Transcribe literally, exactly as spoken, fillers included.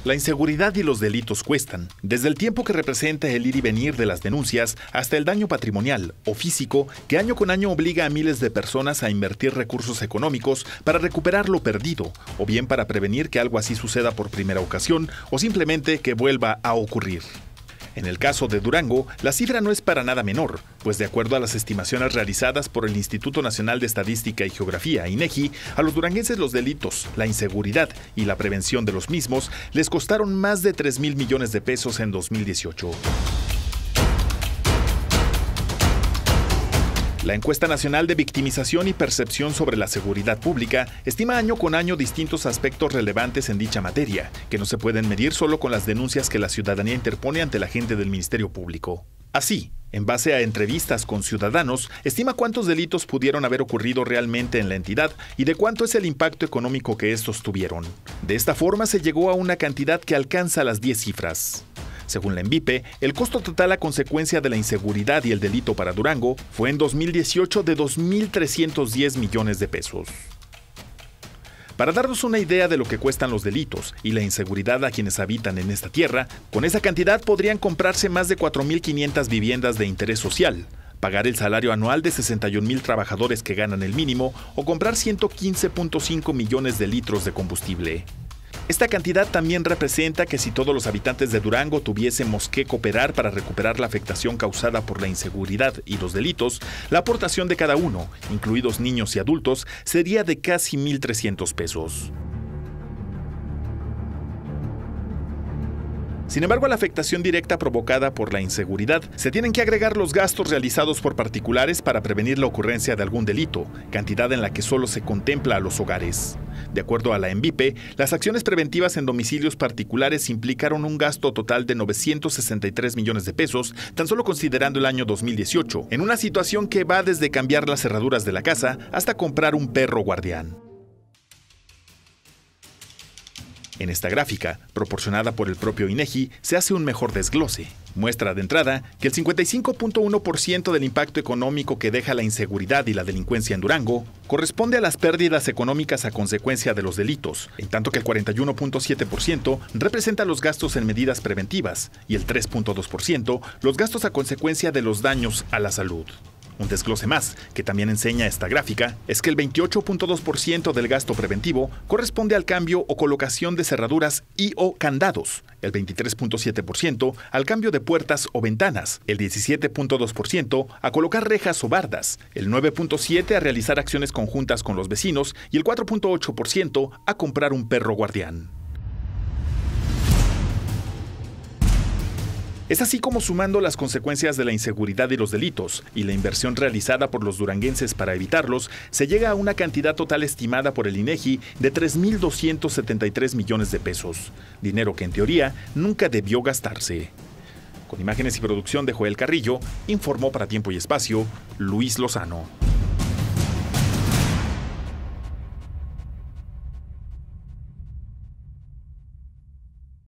La inseguridad y los delitos cuestan, desde el tiempo que representa el ir y venir de las denuncias hasta el daño patrimonial o físico que año con año obliga a miles de personas a invertir recursos económicos para recuperar lo perdido, o bien para prevenir que algo así suceda por primera ocasión o simplemente que vuelva a ocurrir. En el caso de Durango, la cifra no es para nada menor, pues de acuerdo a las estimaciones realizadas por el Instituto Nacional de Estadística y Geografía, INEGI, a los duranguenses los delitos, la inseguridad y la prevención de los mismos les costaron más de tres mil millones de pesos en dos mil dieciocho. La Encuesta Nacional de Victimización y Percepción sobre la Seguridad Pública estima año con año distintos aspectos relevantes en dicha materia, que no se pueden medir solo con las denuncias que la ciudadanía interpone ante la gente del Ministerio Público. Así, en base a entrevistas con ciudadanos, estima cuántos delitos pudieron haber ocurrido realmente en la entidad y de cuánto es el impacto económico que estos tuvieron. De esta forma se llegó a una cantidad que alcanza las diez cifras. Según la ENVIPE, el costo total a consecuencia de la inseguridad y el delito para Durango fue en dos mil dieciocho de dos mil trescientos diez millones de pesos. Para darnos una idea de lo que cuestan los delitos y la inseguridad a quienes habitan en esta tierra, con esa cantidad podrían comprarse más de cuatro mil quinientas viviendas de interés social, pagar el salario anual de sesenta y un mil trabajadores que ganan el mínimo o comprar ciento quince punto cinco millones de litros de combustible. Esta cantidad también representa que si todos los habitantes de Durango tuviésemos que cooperar para recuperar la afectación causada por la inseguridad y los delitos, la aportación de cada uno, incluidos niños y adultos, sería de casi mil trescientos pesos. Sin embargo, a la afectación directa provocada por la inseguridad, se tienen que agregar los gastos realizados por particulares para prevenir la ocurrencia de algún delito, cantidad en la que solo se contempla a los hogares. De acuerdo a la ENVIPE, las acciones preventivas en domicilios particulares implicaron un gasto total de novecientos sesenta y tres millones de pesos, tan solo considerando el año dos mil dieciocho, en una situación que va desde cambiar las cerraduras de la casa hasta comprar un perro guardián. En esta gráfica, proporcionada por el propio INEGI, se hace un mejor desglose. Muestra de entrada que el cincuenta y cinco punto uno por ciento del impacto económico que deja la inseguridad y la delincuencia en Durango corresponde a las pérdidas económicas a consecuencia de los delitos, en tanto que el cuarenta y uno punto siete por ciento representa los gastos en medidas preventivas y el tres punto dos por ciento los gastos a consecuencia de los daños a la salud. Un desglose más, que también enseña esta gráfica, es que el veintiocho punto dos por ciento del gasto preventivo corresponde al cambio o colocación de cerraduras y o candados, el veintitrés punto siete por ciento al cambio de puertas o ventanas, el diecisiete punto dos por ciento a colocar rejas o bardas, el nueve punto siete por ciento a realizar acciones conjuntas con los vecinos y el cuatro punto ocho por ciento a comprar un perro guardián. Es así como, sumando las consecuencias de la inseguridad y los delitos y la inversión realizada por los duranguenses para evitarlos, se llega a una cantidad total estimada por el INEGI de tres mil doscientos setenta y tres millones de pesos, dinero que en teoría nunca debió gastarse. Con imágenes y producción de Joel Carrillo, informó para Tiempo y Espacio Luis Lozano.